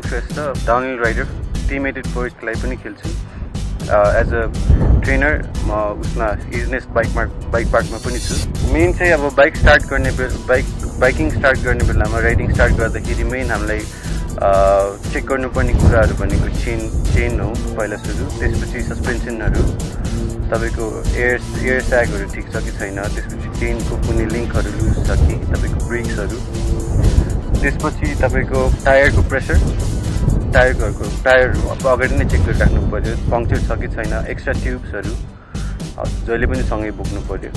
Shrestha, downhill rider, team edit for it पनि खेल्छु as a trainer म उसमा इजनेस बाइक पार्कमा पनि छु मेन चाहिँ अब बाइकिङ स्टार्ट गर्ने बेलामा राइडिङ स्टार्ट गर्दाखेरि मेन हामीलाई चेक गर्नुपर्ने कुराहरू भनेको चेन हो पहिला सुरु त्यसपछि सस्पेन्सनहरू तपाईको एयर स्यागहरू ठीक छ कि छैन त्यसपछि चेनको कुनै लिङ्कहरू लुज छ कि तपाईको ब्रेक्सहरू त्यसपछि तपाईको टायरको प्रेसर टायर अगाडि नै चेक गरिराख्नु पर्यो पङ्क्चर छ कि छैन एक्स्ट्रा ट्युब्सहरू जहिले पनि सँगै बोक्नु पर्यो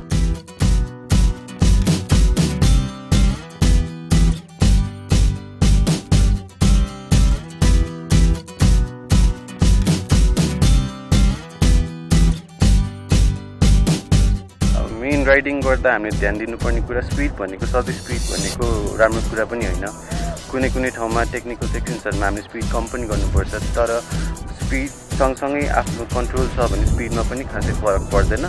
मेन राइडिङ गर्दा हामीले ध्यान दिनुपर्ने कुरा स्पिड भनेको सधैँ स्पिड भनेको राम्रो कुरा पनि होइन कुनै ठाउँमा टेक्निकल सेक्सन्सहरूमा हामीले स्पिड कम पनि गर्नुपर्छ तर स्पिड सँगसँगै आफ्नो कन्ट्रोल छ भने स्पिडमा पनि खासै फरक पर्दैन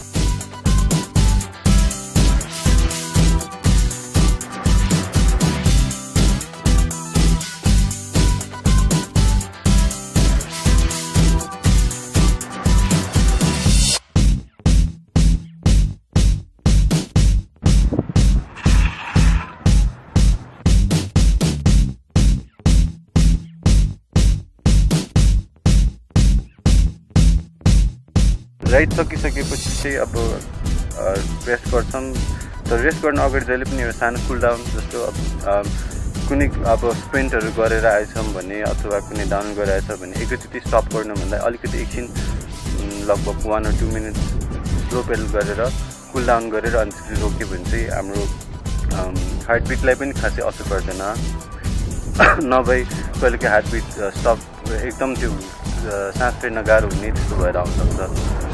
राइड सकिसकेपछि चाहिँ अब रेस्ट गर्छौँ तर रेस्ट गर्न अगाडि जहिले पनि एउटा सानो कुल डाउन जस्तो कुनै अब स्प्रिन्टहरू गरेर आएछौँ भने अथवा कुनै डाउन गरेर आएछ भने एकैचोटि स्टप गर्नुभन्दा अलिकति एकछिन लगभग 1 or 2 मिनट स्लो पेडल गरेर कुल डाउन गरेर अनि त्यसपछि रोक्यो भने चाहिँ हाम्रो हार्टबिटलाई पनि खासै असर पर्दैन नभए कहिलेकाहीँ हार्टबिट स्टप एकदम त्यो सास फेर्न गाह्रो हुने त्यस्तो भएर आउनसक्छ